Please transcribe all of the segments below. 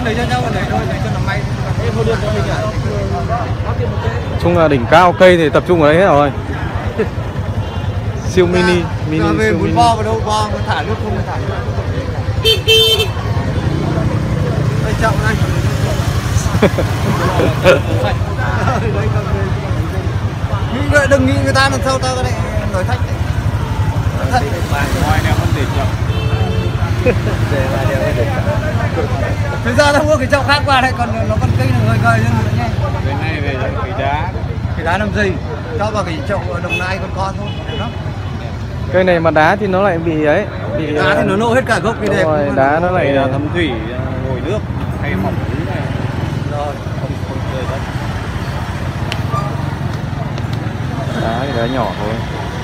lấy cho nhau lấy thôi, lấy cho nó may. Chung là đỉnh cao cây thì tập trung ở đấy hết rồi. Siêu mini, mini về siêu muốn mini. bo vào đâu bo, có thả nước không thả nước. Đây trọng này. Đừng nghĩ người ta làm sao ta cái này nói thách này. Thật. Ngoài này không để chậm. Thực ra nó mua cái chậu khác qua đây, còn nó còn cây nó gời lên nữa nhé. Cái này về cái đá. Cái đá làm gì? Cho vào cái chậu ở Đồng Nai con thôi, đẹp lắm. Cây này mà đá thì nó lại bị ấy, bị Đá thì nó nổ hết cả gốc cái đẹp. rồi, đá nó lại thấm thủy, ngồi nước hay mỏng thứ này. Rồi, Không rơi đất. đá thì đá nhỏ thôi.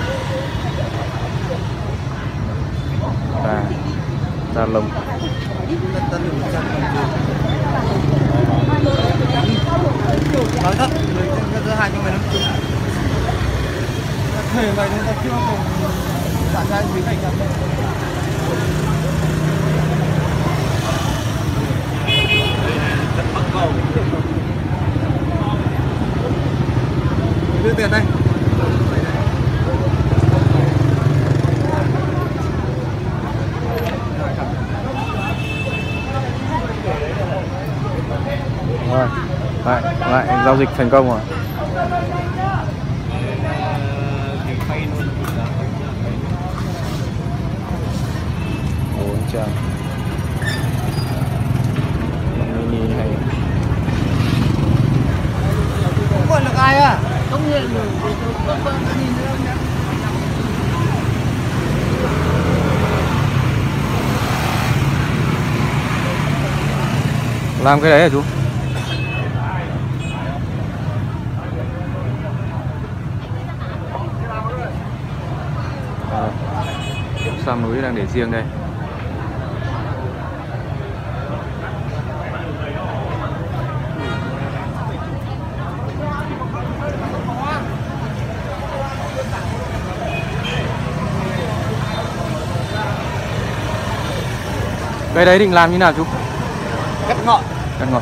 Da lông. nói thật, người hai cho mày nó thuê mày nên ta chưa trả ra quý cảnh nhận. Rất mắc cầu. Đưa tiền đây. Rồi, lại giao dịch thành công rồi. Ôi trời. Mini hay. Không còn được ai à? Không nhận được, con nhìn thấy không nhá. Làm cái đấy hả chú? Sam núi đang để riêng đây. Cái đấy định làm như nào chú? Cắt ngọn. Cắt ngọn.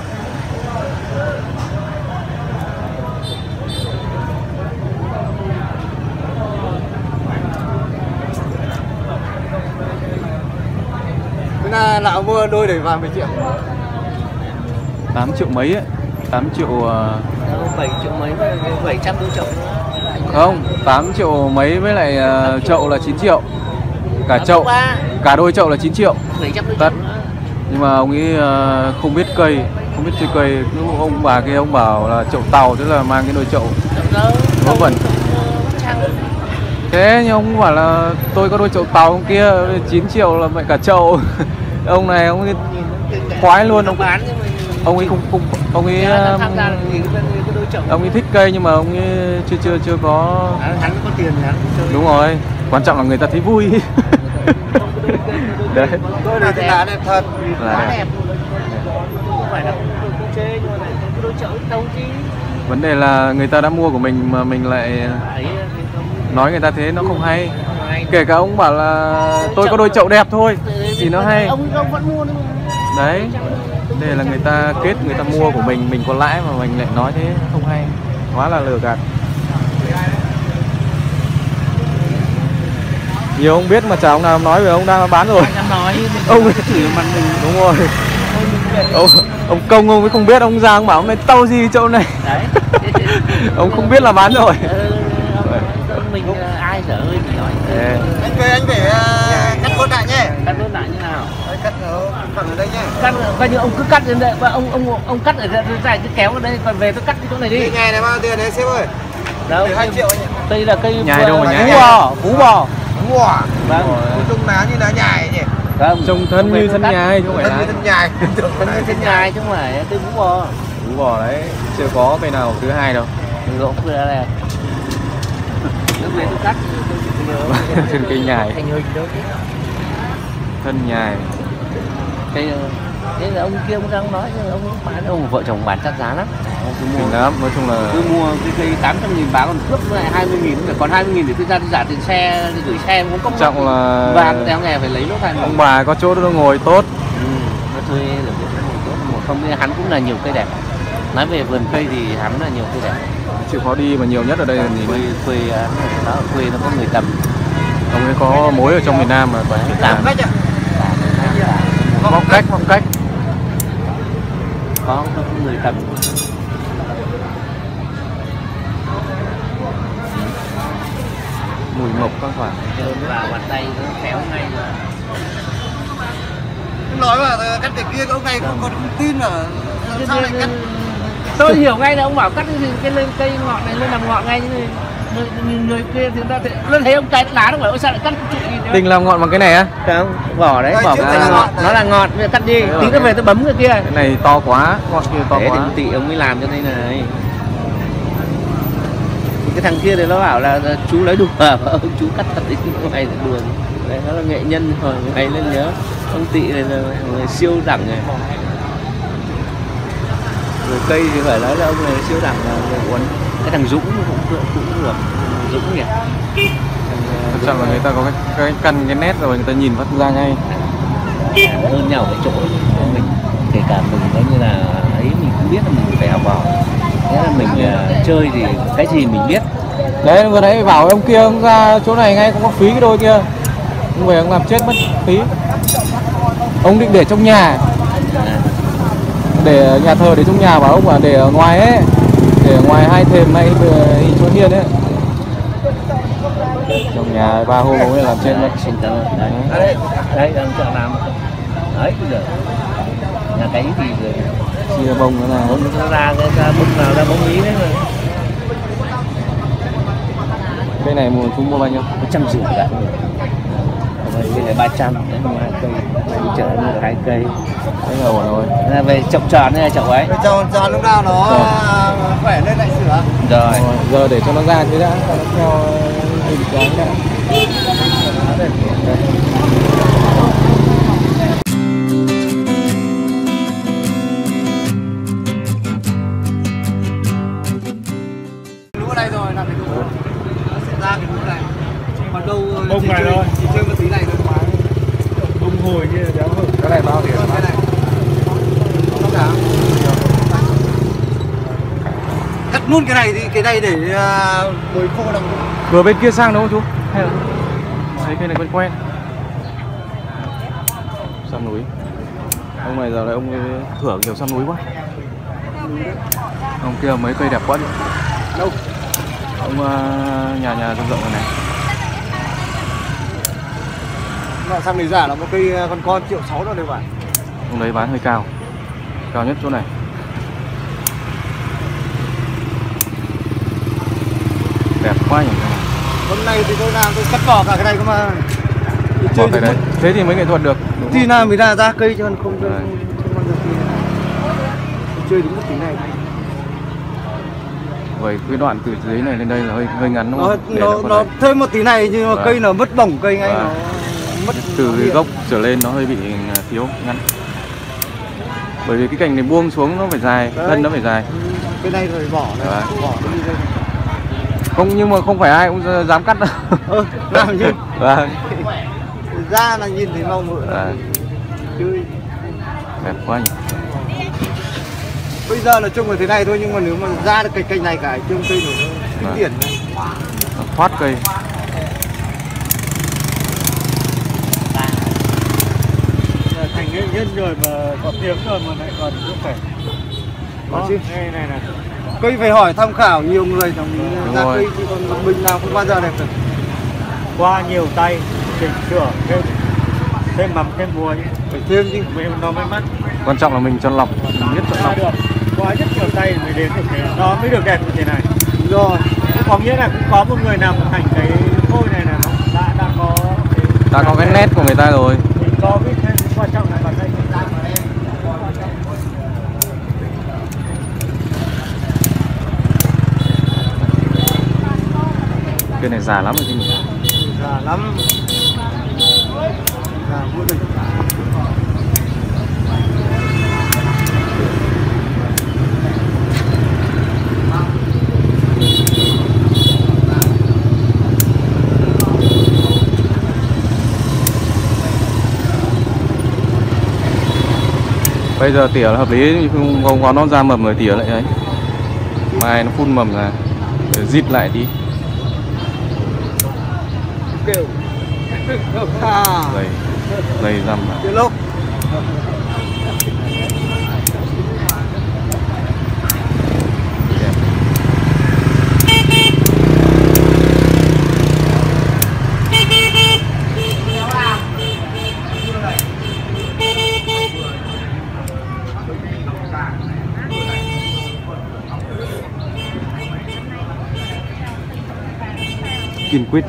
Thế là lão mua đôi để vào 10 triệu. 8 triệu mấy ấy. 8 triệu 7 triệu mấy, 700 đôi chậu. không, 8 triệu mấy với lại chậu là 9 triệu. Cả chậu, cả đôi chậu là 9 triệu. 700 đôi Tất. chậu nữa. Nhưng mà ông ấy không biết cây, không biết chơi cây. Cứ ông bà kia ông bảo là chậu tàu, tức là mang cái đôi chậu vớ vẩn. Thế nhưng ông bảo là tôi có đôi chậu tàu, ông kia 9 triệu là vậy cả chậu. Ông này ông ấy khoái luôn, ông ấy không ông ấy ông ấy thích cây nhưng mà ông ấy chưa có. Hắn có tiền thì hắn chơi. Đúng rồi, quan trọng là người ta thấy vui. Đấy. Đôi này thì lá đẹp thật. Lá đẹp. Không phải là không chê nhưng mà cái đôi chậu đâu chứ. Vấn đề là người ta đã mua của mình mà mình lại nói người ta thế nó không hay. Kể cả ông bảo là tôi có đôi chậu đẹp thôi thì nó hay. Ông vẫn mua nữa. Đấy. Đây là người ta kết, người ta mua của mình có lãi mà mình lại nói thế không hay. Quá là lừa gạt. Nhiều ông biết mà chả ông nào nói về ông đang bán rồi. Ông ấy chửi mặt mình. Đúng rồi. Ông công ông ấy không biết, ông ra ông bảo mày tao gì chỗ này. Đấy. Ông không biết là bán rồi. Mình ai dở ơi thì nói. Anh về anh phải cắt cốt lại nhé. Cắt nốt lại như nào? Cắt ở phần ở đây nhé. Cắt coi như ông cứ cắt đến đây, ông cắt ở dài cứ kéo ở đây, còn về tôi cắt cái chỗ này đi. Cái ngày này bao tiền đấy sếp ơi? Đâu? 2 triệu anh ạ. Đây là cây nhài đâu mà nhài. Phú bò. Wow. Vâng. Trông lá như đá nhài nhỉ? Vâng. Trông thân như thân nhài chứ không phải Thân như thân nhài. Thân như thân nhài chứ không phải cây phú bò. Phú bò đấy, chưa có cây nào thứ hai đâu. Rộng vừa này. Lúc về tôi cắt Trên cây nhài. thành hình đâu chứ. Thân nhài. Cây thế là ông kia ông đang nói ông bán, ông vợ chồng bán chặt giá lắm. Ông cứ mua lắm, nói chung là cứ mua cái cây 800.000 bán còn cướp lại 20.000, còn 20.000 để tôi ra tôi trả tiền xe, tôi gửi xe cũng có. Trọng là vàng theo nghề phải lấy nốt thành. Ông bà có chỗ nó ngồi tốt. Nó thuê được ngồi tốt một Không, hắn cũng là nhiều cây đẹp. Nói về vườn cây thì hắn là nhiều cây đẹp. Chịu khó đi mà nhiều nhất ở đây là gì? Quê nó ở quê nó có người Tầm. Ông ấy có mối ở trong miền Nam mà phải Tám cách ạ. Phong cách có người Tầm. mùi mộc các bạn. Vào bàn tay nó khéo ngay rồi. Nói mà cắt cái kia ông này còn không tin là sao lại cắt. Tôi hiểu ngay là ông bảo cắt cái lên cây ngọn này lên làm ngọn ngay, người kia thì ta nó thấy ông cái lá nó bảo ôi sao lại cắt cái trụ gì thế? Tình làm ngọn bằng cái này á? Không, vỏ đấy, Đây, vỏ trước cái là ngọn, ngọn nó là ngọt, bây giờ cắt đi, tí nữa về tôi bấm cái kia. Cái này to quá, ngọn kia to Thế quá. thì tị ông mới làm cho đây này. Cái thằng kia thì nó bảo là chú lấy đùa và ông chú cắt thật đấy, mày là đùa. Đấy, nó là nghệ nhân rồi, mày lên nhớ. Ông Tị này là người siêu đẳng này. Rồi cây thì phải nói là ông này siêu đẳng là người quấn. Cái thằng Dũng cũng được. Dũng nhỉ? Thật sự là người ta có cái căn cái nét rồi người ta nhìn phát ra ngay. Hơn nhau cái chỗ mình, kể cả mình coi như là ấy mình cũng biết là mình phải học hỏi. Nghĩa là mình chơi thì cái gì mình biết. Đấy vừa nãy bảo ông kia ông ra chỗ này ngay cũng có phí cái đôi kia. Ông về ông làm chết mất phí. Ông định để trong nhà. Để nhà thờ để trong nhà, bảo ông bảo để ở ngoài ấy. Để ở ngoài hai thềm hay chỗ hiên ấy. Trong nhà 3 hôm ông ấy làm chết mất. Xin cảm ơn. Đấy, đấy đang chợ làm. Đấy bây giờ là cái gì rồi Chia bông nữa là bông nó ra cái bông nào ra bông ý đấy mà. Cây này mua chúng mua bao nhiêu? 150 cả. Cái này 300, đấy mà 2 cây. Đây chợ mua được 2 cây. Đấy là ổn rồi. Là về trồng tròn này chậu ấy. Cho lúc nào nó khỏe lên lại sửa. Rồi. Giờ để cho nó ra chứ đã, nó theo hình dáng đã. Lúa đây rồi là cái lúa sẽ ra cái lúa này. Còn đâu Bông này thôi. Chỉ chơi một tí này thôi mà. Bông hồi như đéo hở. Cái này bao tiền? Cái này. Không cả. Cắt luôn cái này thì cái này để bồi khô đồng. Vừa bên kia sang đúng không chú? Hay là thấy cây này quen quen. Săn núi. Ông này giờ này ông ấy thưởng nhiều săn núi quá. Ông kia mấy cây đẹp quá đi. Đâu? Ông nhà rộng rộng này này. Mà sang này giả là một cây con 1,6 triệu đâu đều phải. Ông đấy bán hơi cao. Cao nhất chỗ này. Đẹp quá nhỉ. Hôm nay thì tôi làm tôi cắt cỏ cả cái này cơ mà. Bỏ cái đấy. Thế thì mới nghệ thuật được. Thì nào mới ra cây chứ không Đấy. bao giờ thì chơi đúng một tí này. Vậy cái đoạn từ dưới này lên đây là hơi ngắn đúng không? Nó thêm một tí này nhưng mà Vâng. cây nó mất bổng cây ngay Vâng. nó mất Từ cái gốc trở lên nó hơi bị thiếu ngắn. Bởi vì cái cành này buông xuống nó phải dài, Đấy. thân nó phải dài. cái này rồi bỏ này, Vâng. bỏ nó đi đây. Không, nhưng mà không phải ai cũng dám cắt đâu. Làm như Vâng. ra là nhìn thấy màu mỡ Vâng. chơi. Đẹp quá nhỉ. Bây giờ là trông là thế này thôi nhưng mà nếu mà ra được cái cành này cả trông cây nó Vâng. tiền. Nó thoát cây. Thành nghệ nhân rồi mà có tiếng rồi mà lại còn cũng phải. Có chứ. Này này. Cây phải hỏi tham khảo nhiều người thì Đúng ra rồi. cây chứ còn mình làm không bao giờ đẹp được. Qua nhiều tay chỉnh sửa thêm mắm thêm muối Phải thêm chứ. nó mới mắt. Quan trọng là mình chọn lọc, mình biết chọn lọc. Được. Qua rất nhiều tay mới đến được cái nó mới được đẹp như thế này. Đúng rồi. Có nghĩa là cũng có một người làm thành cái phôi này là nó đã có Ta có cái nét của người ta rồi. mình có cái quan trọng là bàn tay người ta. Cây này già lắm rồi chứ nhỉ? Già lắm. Già vô địch. Bây giờ tỉa là hợp lý, không có nó ra mầm rồi tỉa lại đấy. Mai nó phun mầm ra để dít lại đi. Kêu. Dày răm à. Cái lốc. Kiên quyết.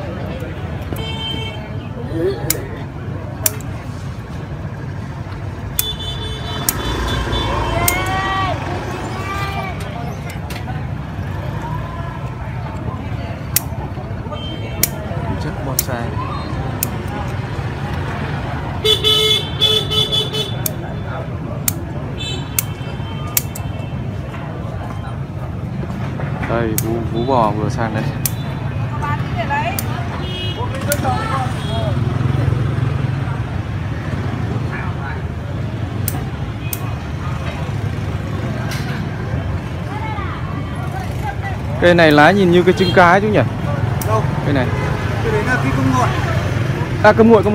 Chất bonsai. Đây vú bò vừa sang đây. Cây này lá nhìn như cái trứng cá chứ nhỉ? Đâu? Cây này. Cái đấy là cái cơm nguội. À cơm nguội.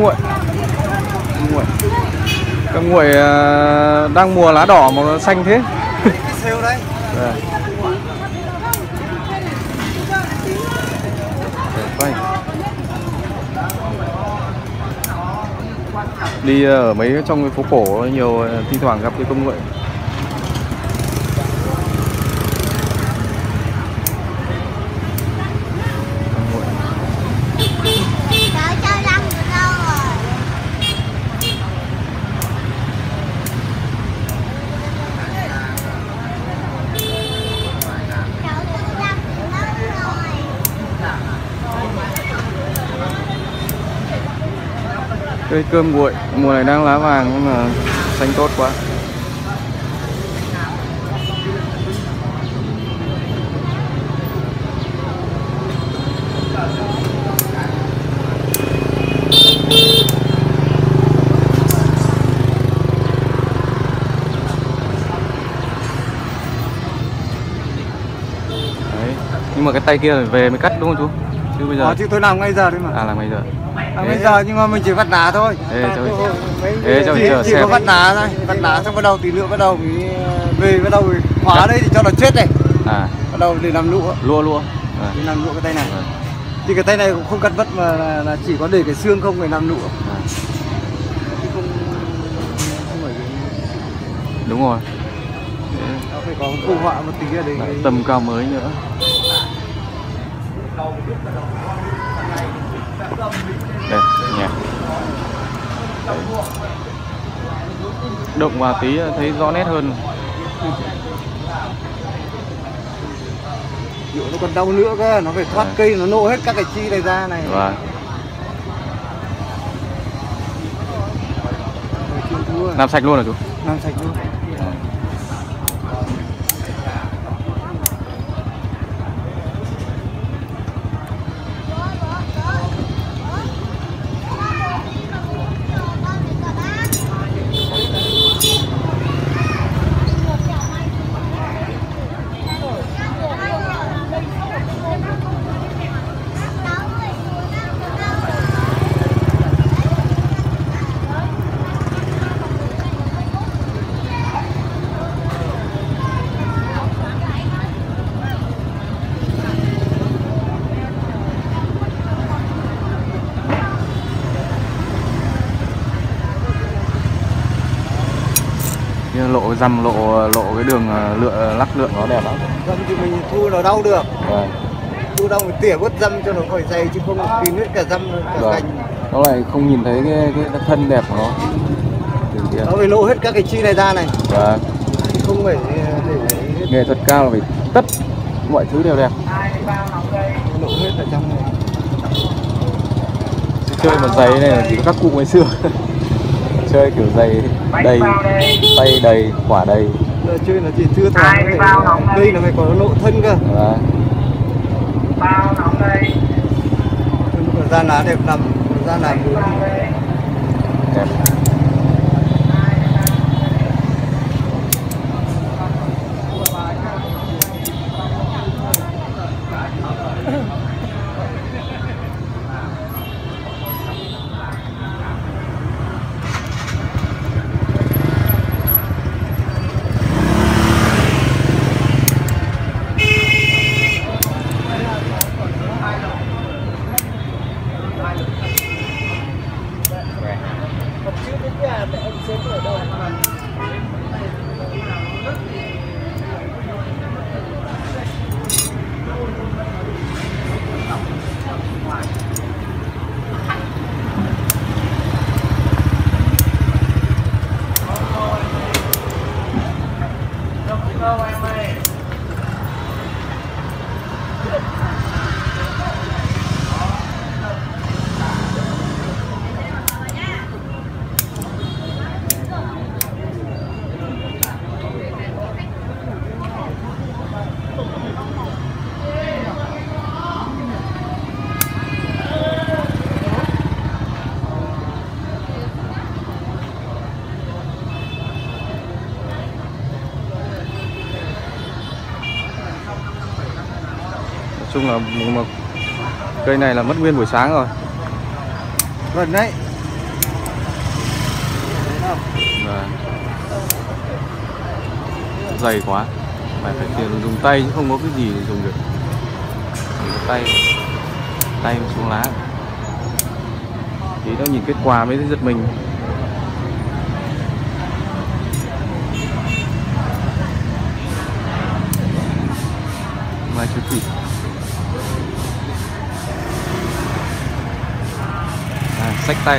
Cơm nguội đang mùa lá đỏ mà nó xanh thế. Cái xêu đấy. Đi ở mấy trong cái phố cổ nhiều, thi thoảng gặp cái cơm nguội. Cây cơm nguội mùa này đang lá vàng nhưng mà xanh tốt quá. Đấy. Nhưng mà cái tay kia phải về mới cắt đúng không chú? Chứ bây giờ Chứ tôi làm ngay giờ đấy mà. à làm bây giờ. Bây giờ nhưng mà mình chỉ vắt đá thôi. Chỉ có vắt đá thôi, vắt đá xong bắt đầu tí nữa bắt đầu về bắt đầu khóa đây thì cho nó chết này. À. Bắt đầu để làm lụa. Lụa. À. Để làm lụa cái tay này. Thì cái tay này cũng không cắt vất mà là chỉ có để cái xương không phải làm lụa. À. Chứ không phải cái... Đúng rồi. Nó phải có phụ họa một tí ở đây. Tầm cao mới nữa. Đây, nhẹ. Động vào tí thấy rõ nét hơn. Nó còn đau nữa cơ, nó phải thoát cây, nó nổ hết các cái chi này ra này. Vâng. Làm sạch luôn hả chú? Làm sạch luôn. Lộ dăm lộ cái đường lắc lượng nó đẹp lắm. Dăm thì mình thu nó đau được. Vâng. Thu đau mình tỉa bớt dăm cho nó khỏi dày chứ không kín hết cả dăm cả Vâng. cành. Nó lại không nhìn thấy cái thân đẹp của nó. Nó phải lộ hết các cái chi này ra này. Vâng. Không phải để Nghệ thuật cao là phải tất mọi thứ đều đẹp. lộ hết ở trong này. Chơi mà giày này là chỉ có các cụ ngày xưa. Chơi kiểu giày đầy, tay đầy, quả đầy. Giờ chơi nó chỉ chưa thoáng, đây là phải có lộ thân cơ. Vâng. Da lá đẹp lắm, da lá đẹp. Nói chung là một cây này là mất nguyên buổi sáng rồi. Gần đấy. Và dày quá, phải dùng tay chứ không có cái gì để dùng được. Dùng tay xuống lá. Tí nó nhìn kết quả mới giật mình. Mai chú thịt. Xách tay.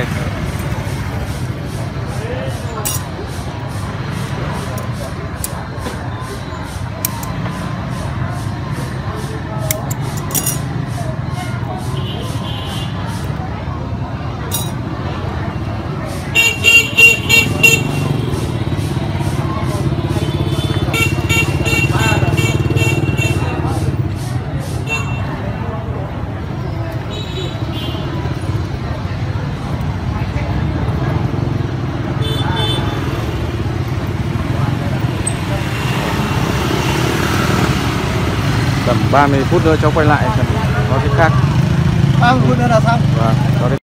Tầm 30 phút nữa cháu quay lại xem có cái khác. 30 phút nữa là xong. Vâng, có